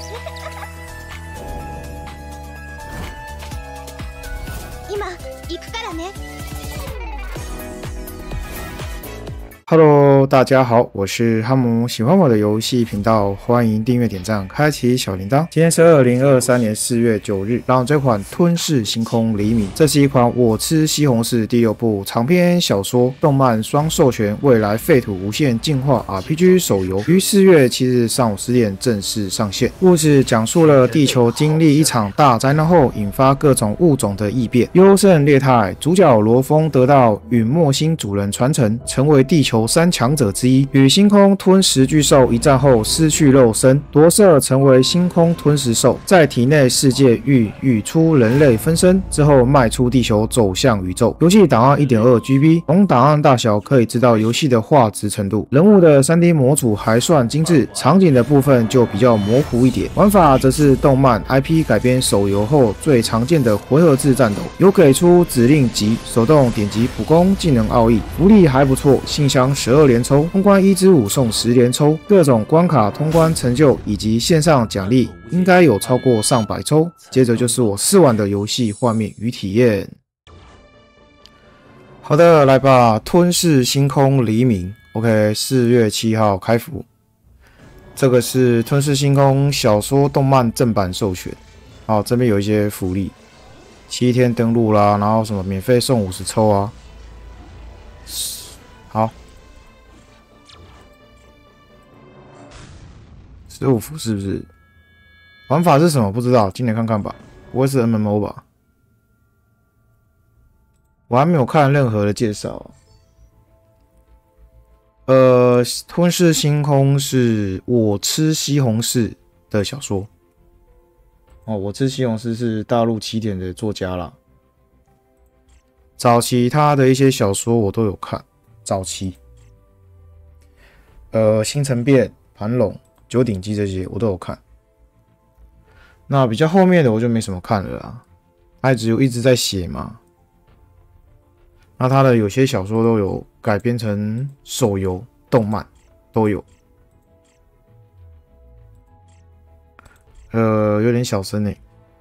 今行くからね。 Hello， 大家好，我是哈姆。喜欢我的游戏频道，欢迎订阅、点赞、开启小铃铛。今天是2023年4月9日，让这款《吞噬星空黎明》，这是一款我吃西红柿第6部长篇小说、动漫双授权、未来废土无限进化 RPG 手游，于4月7日上午10点正式上线。故事讲述了地球经历一场大灾难后，引发各种物种的异变，优胜劣汰。主角罗峰得到陨墨星主人传承，成为地球3强者之一，与星空吞食巨兽一战后失去肉身，夺舍成为星空吞食兽，在体内世界育出人类分身之后，迈出地球走向宇宙。游戏档案 1.2GB， 从档案大小可以知道游戏的画质程度。人物的 3D 模组还算精致，场景的部分就比较模糊一点。玩法则是动漫 IP 改编手游后最常见的回合制战斗，有给出指令集、手动点击普攻、技能奥义，福利还不错，信箱12连抽，通关1之5送10连抽，各种关卡通关成就以及线上奖励应该有超过上百抽。接着就是我试玩的游戏画面与体验。好的，来吧，吞噬星空黎明。OK， 4月7号开服。这个是吞噬星空小说动漫正版授权。好，这边有一些福利，7天登录啦，然后什么免费送50抽啊。好。15伏是不是？玩法是什么？不知道，进来看看吧。不会是 MMO 吧？我还没有看任何的介绍。吞噬星空是我吃西红柿的小说。哦，我吃西红柿是大陆起点的作家啦。早期他的一些小说我都有看，早期。星辰变、盘龙、九鼎记这些我都有看。那比较后面的我就没什么看了啦，他只有一直在写嘛。那他的有些小说都有改编成手游、动漫都有。有点小声欸。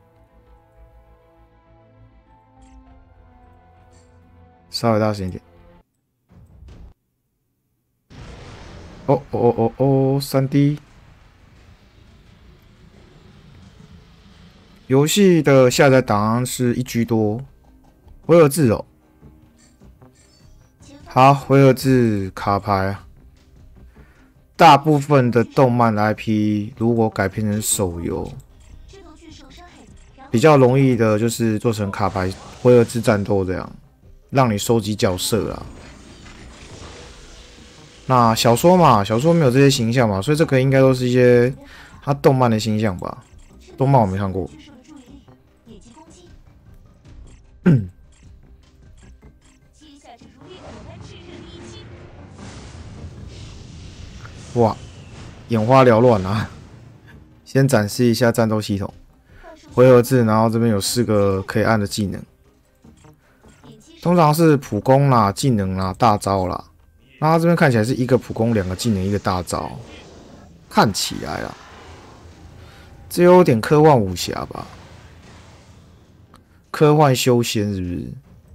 稍微大声一点。3D。游戏的下载档案是1G 多，回合制哦。好，回合制卡牌啊。大部分的动漫 IP 如果改编成手游，比较容易的就是做成卡牌回合制战斗这样，让你收集角色啦。那小说嘛，小说没有这些形象嘛，所以这个应该都是一些他动漫的形象吧。动漫我没看过。哇，眼花缭乱啊！先展示一下战斗系统，回合制，然后这边有4个可以按的技能，通常是普攻啦、技能啦、大招啦。那它这边看起来是1个普攻、2个技能、1个大招，看起来啦，这有点科幻武侠吧？科幻修仙是不是？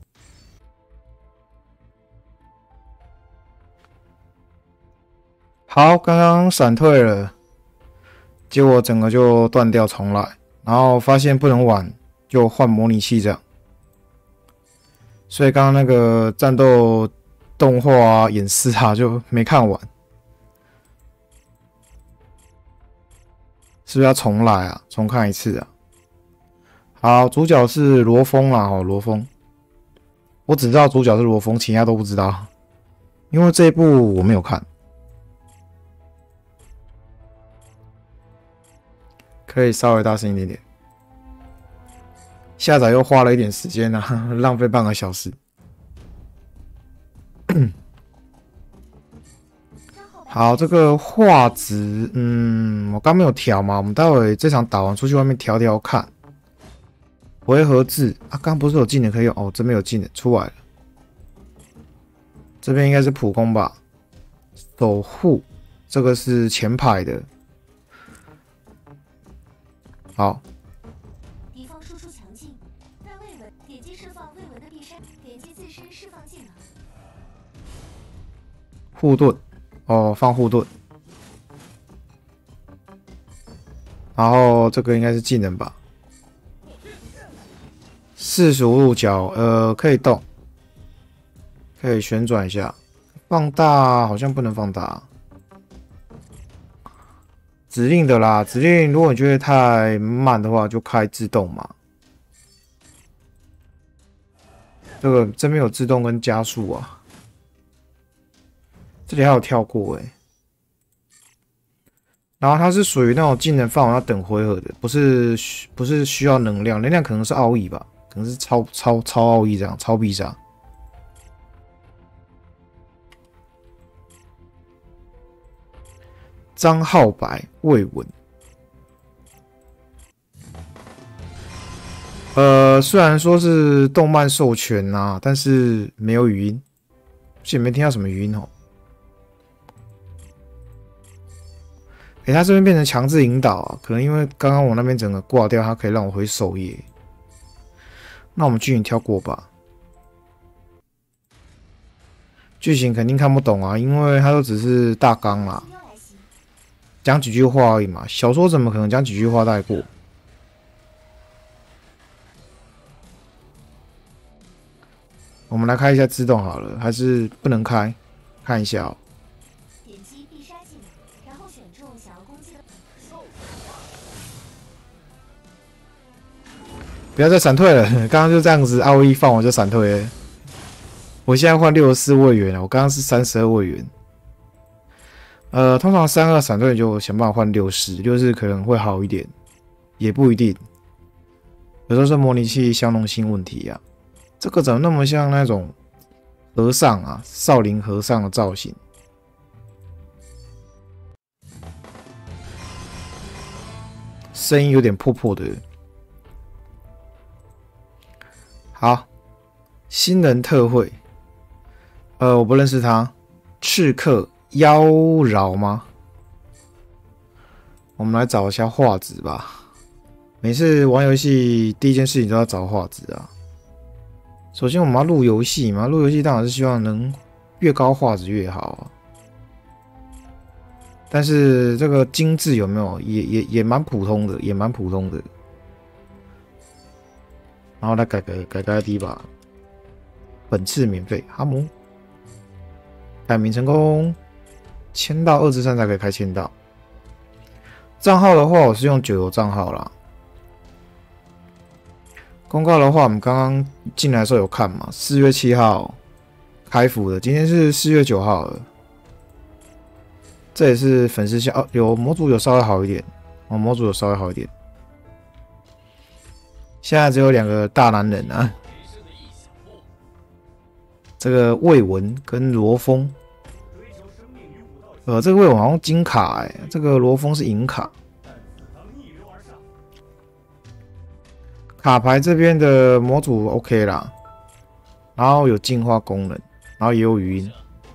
好，刚刚闪退了，结果整个就断掉重来，然后发现不能玩，就换模拟器这样。所以刚刚那个战斗动画啊、演示啊就没看完，是不是要重来啊？重看一次啊？好，主角是罗峰啦，罗峰，我只知道主角是罗峰，其他都不知道，因为这一部我没有看。可以稍微大声一点点。下载又花了一点时间啊，浪费半个小时。好，这个画质，我刚没有调嘛，我们待会这场打完出去外面调调看。回合制啊，刚不是有技能可以用哦，这边有技能出来了。这边应该是普攻吧？守护，这个是前排的。 好。 敌方输出强劲，但未稳，点击释放未稳的必杀，点击自身释放技能。 护盾，哦，放护盾。然后这个应该是技能吧？45度角，可以动，可以旋转一下。放大好像不能放大。指令的啦，指令如果你觉得太慢的话，就开自动嘛。这边有自动跟加速啊。这里还有跳过然后它是属于那种技能放完要等回合的，不是需要能量，能量可能是奥义吧，可能是超奥义这样，超必杀。张浩白未闻。虽然说是动漫授权啊，但是没有语音，而且没听到什么语音哦。他这边变成强制引导啊，可能因为刚刚我那边整个挂掉，它可以让我回首页。那我们剧情跳过吧。剧情肯定看不懂啊，因为它都只是大纲啦，讲几句话而已嘛。小说怎么可能讲几句话带过？我们来开一下自动好了，还是不能开？看一下哦。 点击必杀技能，然后选中想要攻击的。 不要再闪退了，刚刚就这样子，AOE放我就闪退了。我现在换64位元了，我刚刚是32位元。通常32闪退就想办法换60可能会好一点，也不一定。有时候是模拟器相容性问题啊。这个怎么那么像那种和尚啊，少林和尚的造型？声音有点破破的。好，新人特惠。我不认识他。刺客妖娆吗？我们来找一下画质吧。每次玩游戏第一件事情都要找画质啊。首先我们要录游戏嘛，录游戏当然是希望能越高画质越好啊。但是这个精致有没有也蛮普通的，也蛮普通的。然后来改低吧。本次免费，哈姆。改名成功，签到2至3才可以开签到。账号的话，我是用9游账号啦。公告的话，我们刚刚进来的时候有看嘛，4月7号开服的，今天是4月9号了。这也是粉丝效有模组有稍微好一点，模组有稍微好一点。现在只有2个大男人啊。这个魏文跟罗峰，这个魏文好像金卡这个罗峰是银卡。卡牌这边的模组 OK 啦，然后有进化功能，然后也有语音。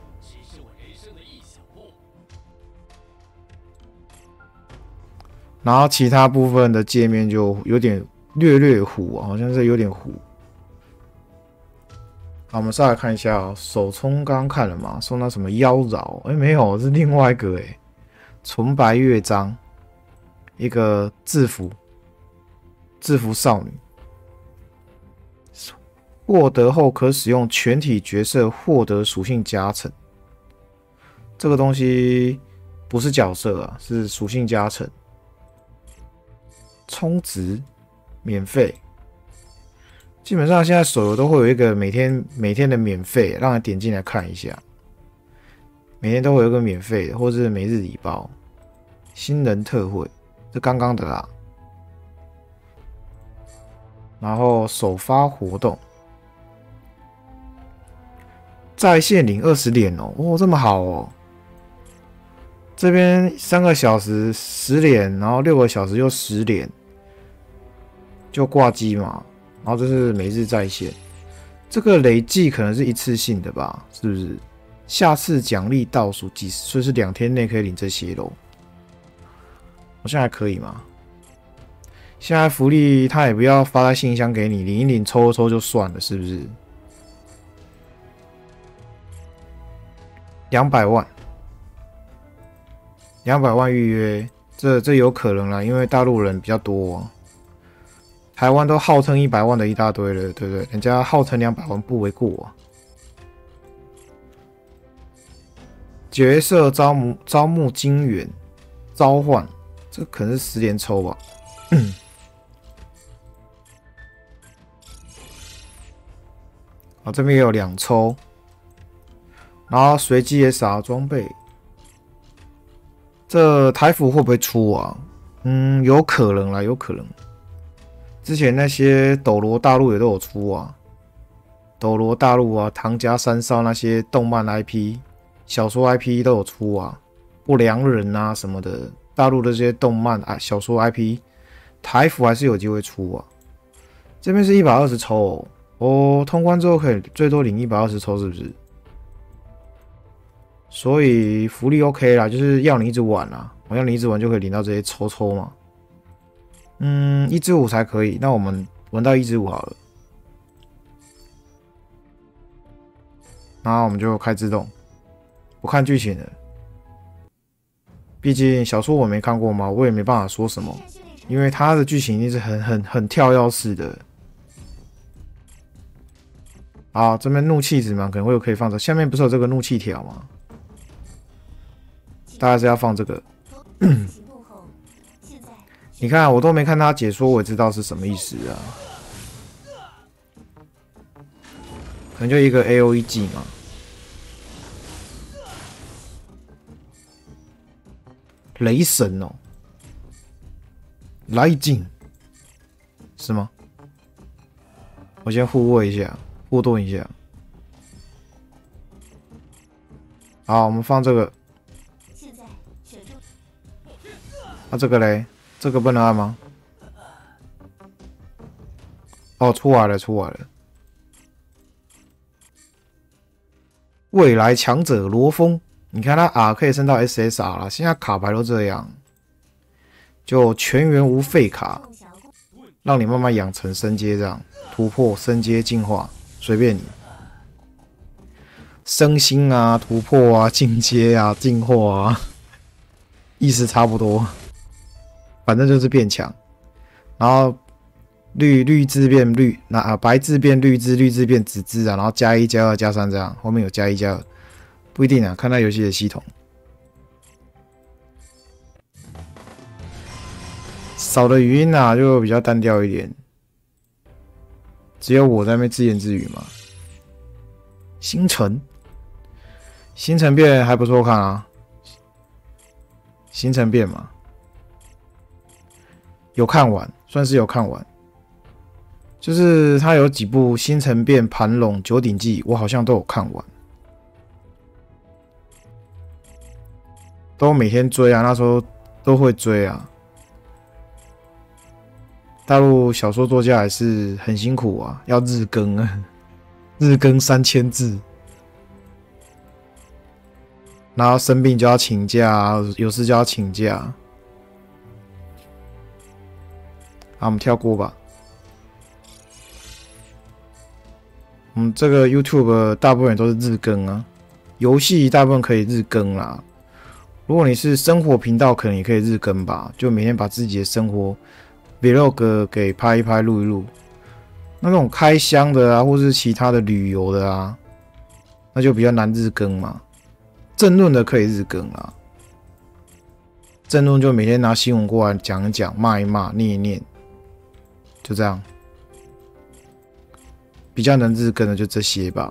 然后其他部分的界面就有点略糊，好像是有点糊。好，我们再来看一下手冲，刚刚看了嘛？说那什么妖娆？没有，是另外一个纯白乐章，一个制服少女，获得后可使用全体角色获得属性加成。这个东西不是角色啊，是属性加成，充值免费。基本上现在手游都会有一个每天的免费，让你点进来看一下。每天都会有一个免费的，或是每日礼包。新人特惠，这刚刚的啦。然后首发活动，在线领20连哦，这么好哦。这边3个小时10连，然后6个小时又10连，就挂机嘛。然后这是每日在线，这个累计可能是一次性的吧？是不是？下次奖励倒数计时，所以是2天内可以领这些咯。好像还可以嘛。 现在福利他也不要发在信箱给你，领一领抽一抽就算了，是不是？200万，200万预约，这有可能啦，因为大陆人比较多，台湾都号称100万的一大堆了，对不对？人家号称200万不为过啊。角色招募金元召唤，这可能是10连抽吧。好，这边也有2抽，然后随机也撒装备。这台服会不会出啊？有可能啦，有可能。之前那些斗罗大陆也都有出啊，斗罗大陆啊，唐家三少那些动漫 IP、小说 IP 都有出啊，不良人啊什么的，大陆的这些动漫啊、小说 IP， 台服还是有机会出啊。这边是120抽哦，通关之后可以最多领120抽，是不是？所以福利 OK 啦，就是要你一直玩啦，我要你一直玩就可以领到这些抽嘛。1至5才可以，那我们玩到1至5好了，然后我们就开自动，不看剧情了。毕竟小说我没看过嘛，我也没办法说什么，因为它的剧情一定是很跳跃式的。好，这边怒气值嘛，可能会可以放着，下面不是有这个怒气条吗？大概是要放这个。你看，我都没看他解说，我也知道是什么意思啊。可能就一个 AOE 技嘛。雷神哦，来劲是吗？我先护卫一下，护盾一下。好，我们放这个。这个嘞？这个不能按吗？哦，出来了，出来了。未来强者罗峰，你看他 R 可以升到 SSR 了，现在卡牌都这样，就全员无废卡，让你慢慢养成升阶，这样突破、升阶、进化，随便你。升星啊，突破啊，进阶啊，进化啊，意思差不多。反正就是变强，然后绿字变绿，白字变绿字，绿字变紫字啊，然后+1、+2、+3这样，后面有+1、+2，不一定啊，看他游戏的系统。少的语音啊，就比较单调一点，只有我在那边自言自语嘛。星辰变还不错看啊，星辰变嘛。有看完，算是有看完。就是他有几部《星辰变》《盘龙》《九鼎记》，我好像都有看完，都每天追啊，那时候都会追啊。大陆小说作家还是很辛苦啊，要日更啊，日更3000字，然后生病就要请假，有事就要请假。好，我们跳过吧。这个 YouTube 大部分都是日更啊，游戏大部分可以日更啦。如果你是生活频道，可能也可以日更吧，就每天把自己的生活 Vlog 给拍一拍、录一录。那种开箱的啊，或是其他的旅游的啊，那就比较难日更嘛。政论的可以日更啊，政论就每天拿新闻过来讲一讲、骂一骂、念一念。就这样，比较能日更的就这些吧。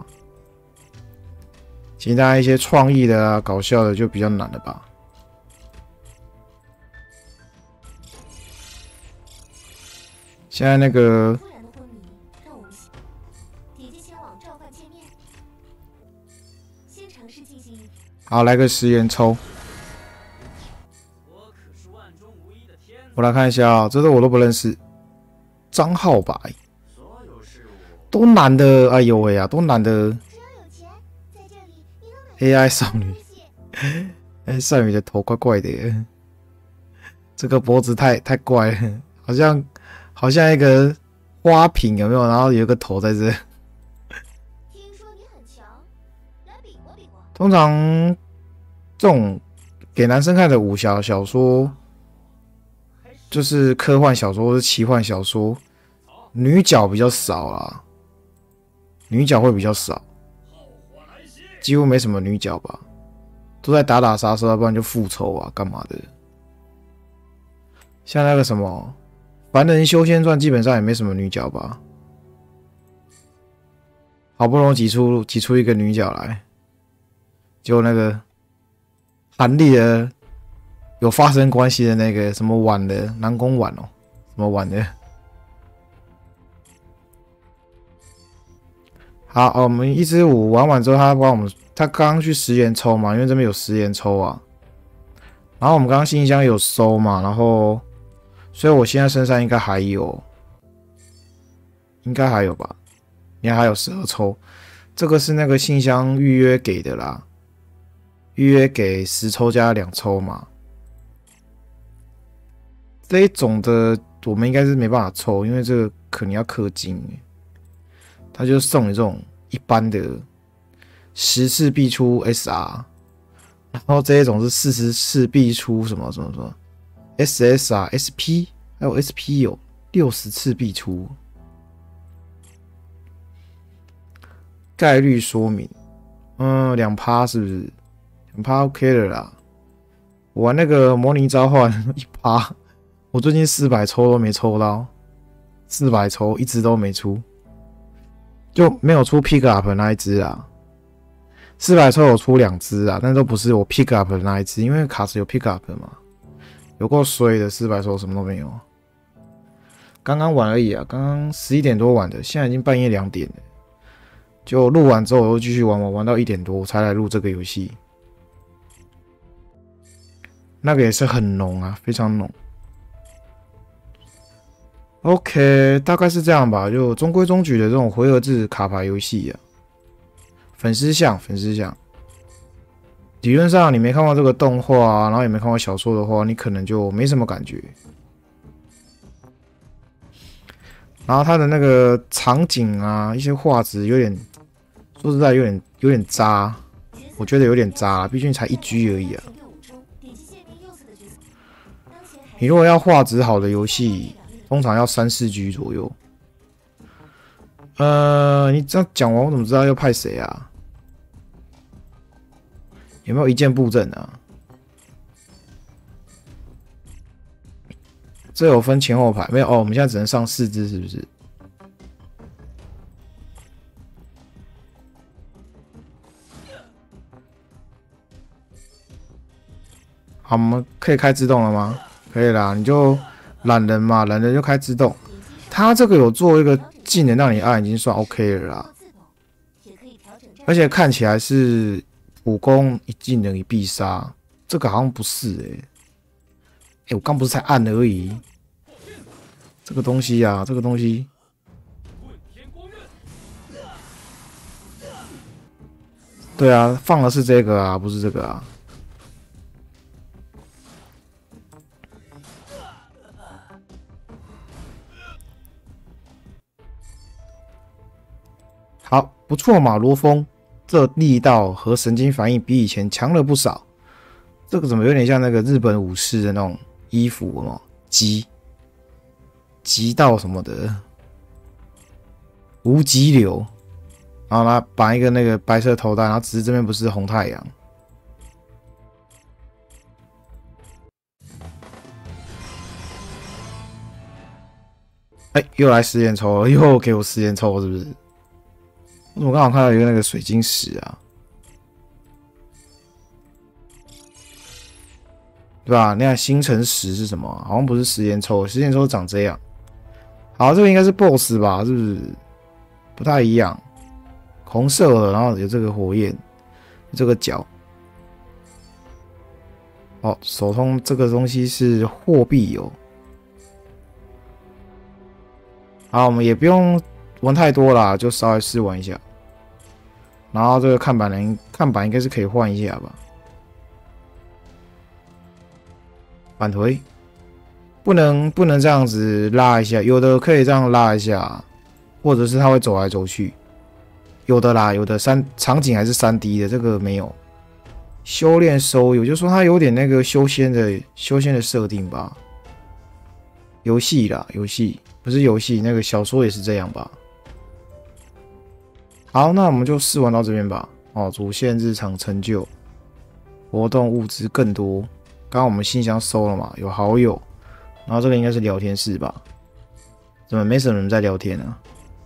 其他一些创意的啊、搞笑的就比较难了吧。现在那个，好，来个10元抽。我来看一下啊，这个我都不认识。张浩白，都男的，哎呦喂啊，都男的。AI 少女，少女的头怪怪的耶，这个脖子太怪了，好像好像一个花瓶有没有？然后有一个头在这。 听说你很强，来比划比划。 通常这种给男生看的武侠小说，就是科幻小说或是奇幻小说，女角比较少啦，女角会比较少，几乎没什么女角吧，都在打打杀杀，要不然就复仇啊，干嘛的。像那个什么《凡人修仙传》，基本上也没什么女角吧，好不容易挤出一个女角来，就那个韩立的有发生关系的那个什么婉的南宫婉哦，什么婉的。好，我们一支舞玩完之后，他刚刚去10连抽嘛，因为这边有10连抽啊。然后我们刚刚信箱有收嘛，然后所以我现在身上应该还有，应该还有吧？应该还有12抽，这个是那个信箱预约给的啦，预约给10抽加2抽嘛。这一种的我们应该是没办法抽，因为这个可能要氪金，他就送你这种一般的10次必出 SR， 然后这一种是40次必出什么 SSR、SP， 还有 SP 有60次必出。概率说明，2%是不是？2% OK 的啦。我玩那个模拟召唤1%，我最近400抽都没抽到，400抽一只都没出，就没有出 pick up 那一只啊。400抽有出2只啊，但都不是我 pick up 的那一只，因为卡池有 pick up 嘛，有够衰的400抽什么都没有。刚刚玩而已啊，刚刚11点多玩的，现在已经半夜2点了。就录完之后，我又继续玩，玩到1点多才来录这个游戏。那个也是很浓啊，非常浓。OK， 大概是这样吧，就中规中矩的这种回合制卡牌游戏啊。粉丝像，理论上你没看过这个动画啊，然后也没看过小说的话，你可能就没什么感觉。然后它的那个场景啊，一些画质有点，说实在有点渣，我觉得有点渣，毕竟才1G 而已啊。你如果要画质好的游戏，通常要3-4G 左右。你这样讲完，我怎么知道要派谁啊？有没有一键布阵啊？这有分前后排没有？哦，我们现在只能上4只，是不是？好，我们可以开自动了吗？可以啦，你就懒人嘛，懒人就开自动。它这个有做一个技能让你按，已经算 OK 了啦。而且看起来是普攻1技能1必杀，这个好像不是我刚不是才按而已。这个东西啊，这个东西，对啊，放的是这个啊，不是这个啊。好，不错嘛，罗峰，这力道和神经反应比以前强了不少。这个怎么有点像那个日本武士的那种衣服哦，极道什么的，无极流。然后他绑一个那个白色头带，然后只是这边不是红太阳。又来10连抽了，又给我10连抽，是不是？我怎么刚好看到一个那个水晶石啊？对吧？那星辰石是什么？好像不是10连抽，10连抽长这样。好，这个应该是 BOSS 吧？是不是？不太一样，红色的，然后有这个火焰，这个角。哦，手通这个东西是货币哦。好，我们也不用玩太多啦，就稍微试玩一下。然后这个看板应该是可以换一下吧。返回， 不能这样子拉一下，有的可以这样拉一下，或者是它会走来走去。有的啦，有的场景还是3D 的，这个没有。修炼收有，就说它有点那个修仙的设定吧。游戏啦，游戏不是游戏，那个小说也是这样吧。好，那我们就试玩到这边吧。哦，主线日常成就，活动物资更多。刚刚我们信箱收了嘛，有好友，然后这个应该是聊天室吧？怎么没什么人在聊天啊？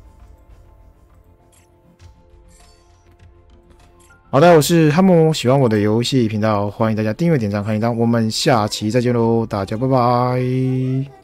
好的，我是哈姆，喜欢我的游戏频道，欢迎大家订阅、点赞、开铃铛，我们下期再见喽，大家拜拜。